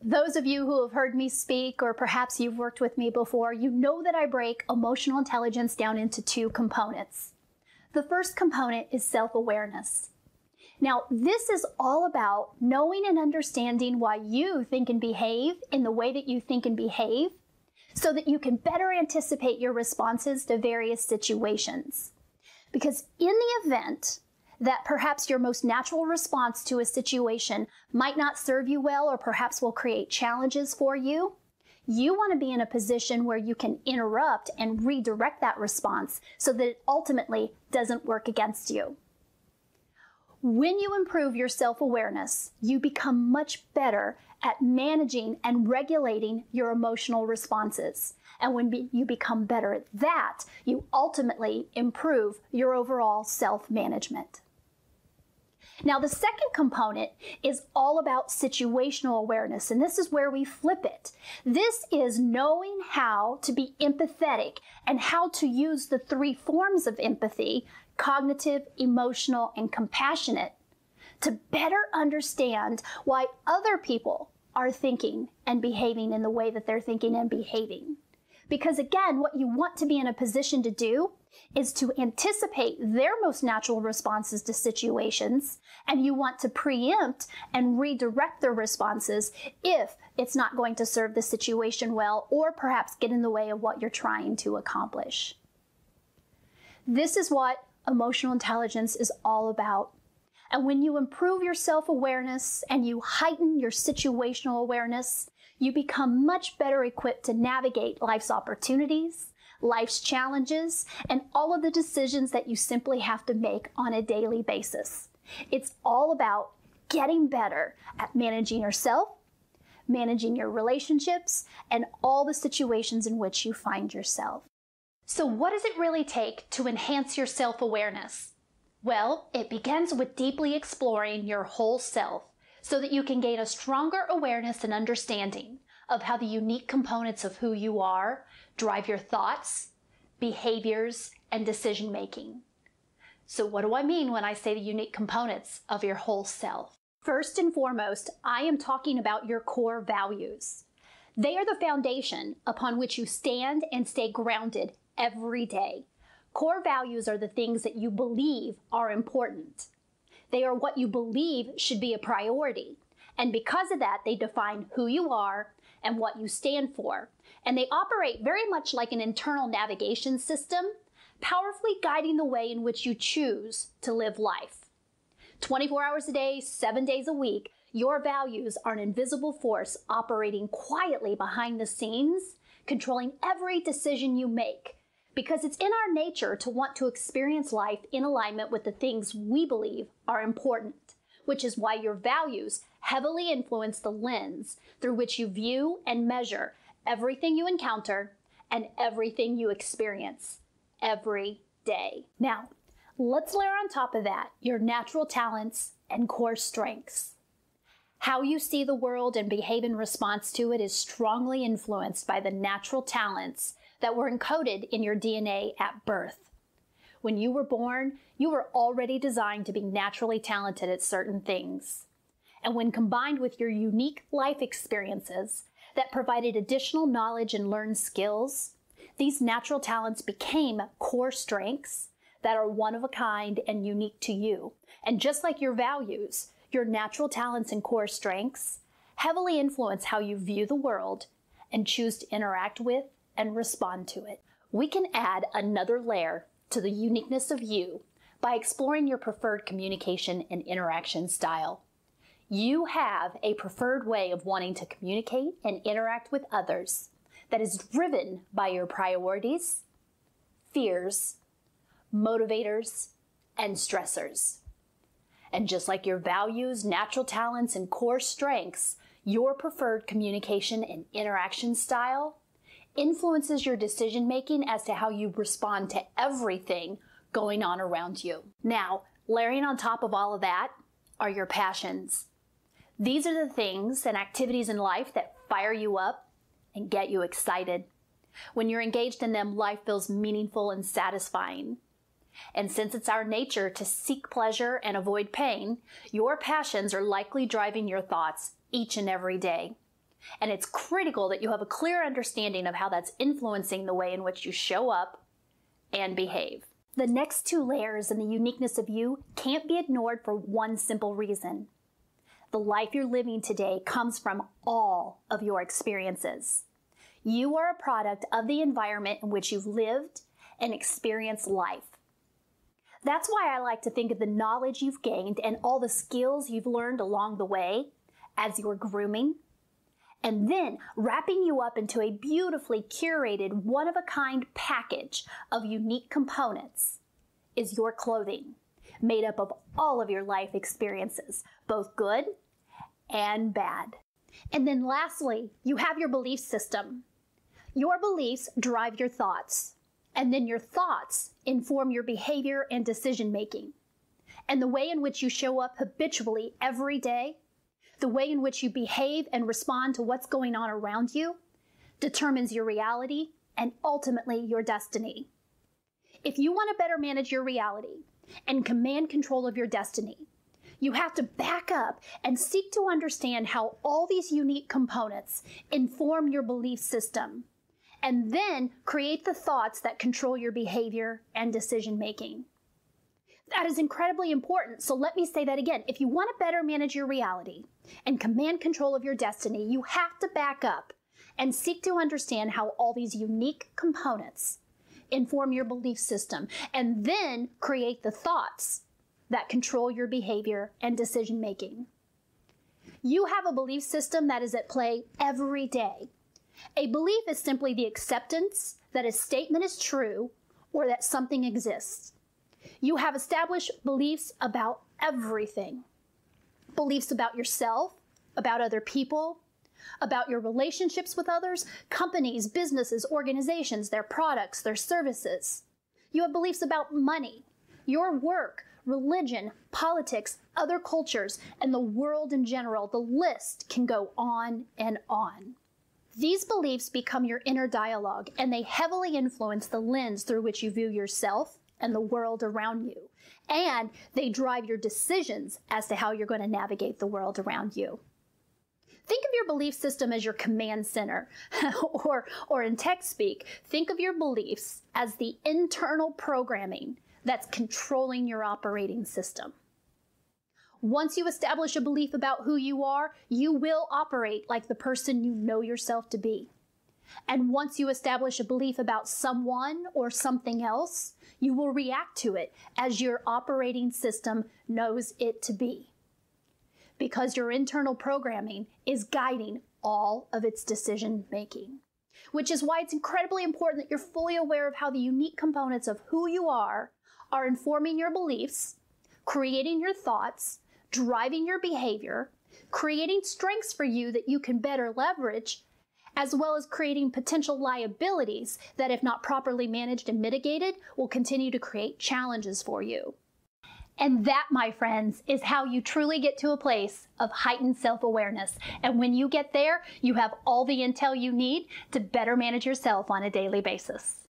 Those of you who have heard me speak, or perhaps you've worked with me before, you know that I break emotional intelligence down into two components. The first component is self-awareness. Now, this is all about knowing and understanding why you think and behave in the way that you think and behave, so that you can better anticipate your responses to various situations. Because in the event that perhaps your most natural response to a situation might not serve you well, or perhaps will create challenges for you, you want to be in a position where you can interrupt and redirect that response so that it ultimately doesn't work against you. When you improve your self-awareness, you become much better at managing and regulating your emotional responses. And when you become better at that, you ultimately improve your overall self-management. Now, the second component is all about situational awareness, and this is where we flip it. This is knowing how to be empathetic and how to use the three forms of empathy: cognitive, emotional, and compassionate, to better understand why other people are thinking and behaving in the way that they're thinking and behaving. Because again, what you want to be in a position to do is to anticipate their most natural responses to situations, and you want to preempt and redirect their responses if it's not going to serve the situation well, or perhaps get in the way of what you're trying to accomplish. This is what emotional intelligence is all about. And when you improve your self-awareness and you heighten your situational awareness, you become much better equipped to navigate life's opportunities, life's challenges, and all of the decisions that you simply have to make on a daily basis. It's all about getting better at managing yourself, managing your relationships, and all the situations in which you find yourself. So what does it really take to enhance your self-awareness? Well, it begins with deeply exploring your whole self so that you can gain a stronger awareness and understanding of how the unique components of who you are drive your thoughts, behaviors, and decision-making. So what do I mean when I say the unique components of your whole self? First and foremost, I am talking about your core values. They are the foundation upon which you stand and stay grounded every day. Core values are the things that you believe are important. They are what you believe should be a priority. And because of that, they define who you are and what you stand for. And they operate very much like an internal navigation system, powerfully guiding the way in which you choose to live life. 24 hours a day, 7 days a week, your values are an invisible force operating quietly behind the scenes, controlling every decision you make. Because it's in our nature to want to experience life in alignment with the things we believe are important, which is why your values heavily influence the lens through which you view and measure everything you encounter and everything you experience every day. Now, let's layer on top of that your natural talents and core strengths. How you see the world and behave in response to it is strongly influenced by the natural talents that were encoded in your DNA at birth. When you were born, you were already designed to be naturally talented at certain things. And when combined with your unique life experiences that provided additional knowledge and learned skills, these natural talents became core strengths that are one of a kind and unique to you. And just like your values, your natural talents and core strengths heavily influence how you view the world and choose to interact with and respond to it. We can add another layer to the uniqueness of you by exploring your preferred communication and interaction style. You have a preferred way of wanting to communicate and interact with others that is driven by your priorities, fears, motivators, and stressors. And just like your values, natural talents, and core strengths, your preferred communication and interaction style influences your decision-making as to how you respond to everything going on around you. Now, layering on top of all of that are your passions. These are the things and activities in life that fire you up and get you excited. When you're engaged in them, life feels meaningful and satisfying. And since it's our nature to seek pleasure and avoid pain, your passions are likely driving your thoughts each and every day. And it's critical that you have a clear understanding of how that's influencing the way in which you show up and behave. The next two layers in the uniqueness of you can't be ignored for one simple reason. The life you're living today comes from all of your experiences. You are a product of the environment in which you've lived and experienced life. That's why I like to think of the knowledge you've gained and all the skills you've learned along the way as your grooming, and then wrapping you up into a beautifully curated, one-of-a-kind package of unique components is your clothing, made up of all of your life experiences, both good and bad. And then lastly, you have your belief system. Your beliefs drive your thoughts, and then your thoughts inform your behavior and decision making. And the way in which you show up habitually every day, the way in which you behave and respond to what's going on around you, determines your reality and ultimately your destiny. If you want to better manage your reality and command control of your destiny, you have to back up and seek to understand how all these unique components inform your belief system, and then create the thoughts that control your behavior and decision making. That is incredibly important, so let me say that again. If you want to better manage your reality and command control of your destiny, you have to back up and seek to understand how all these unique components inform your belief system, and then create the thoughts that control your behavior and decision making. You have a belief system that is at play every day. A belief is simply the acceptance that a statement is true or that something exists. You have established beliefs about everything. Beliefs about yourself, about other people, about your relationships with others, companies, businesses, organizations, their products, their services. You have beliefs about money, your work, religion, politics, other cultures, and the world in general. The list can go on and on. These beliefs become your inner dialogue, and they heavily influence the lens through which you view yourself and the world around you. And they drive your decisions as to how you're going to navigate the world around you. Think of your belief system as your command center, or in tech speak, think of your beliefs as the internal programming that's controlling your operating system. Once you establish a belief about who you are, you will operate like the person you know yourself to be. And once you establish a belief about someone or something else, you will react to it as your operating system knows it to be, because your internal programming is guiding all of its decision making. Which is why it's incredibly important that you're fully aware of how the unique components of who you are informing your beliefs, creating your thoughts, driving your behavior, creating strengths for you that you can better leverage, as well as creating potential liabilities that, if not properly managed and mitigated, will continue to create challenges for you. And that, my friends, is how you truly get to a place of heightened self-awareness. And when you get there, you have all the intel you need to better manage yourself on a daily basis.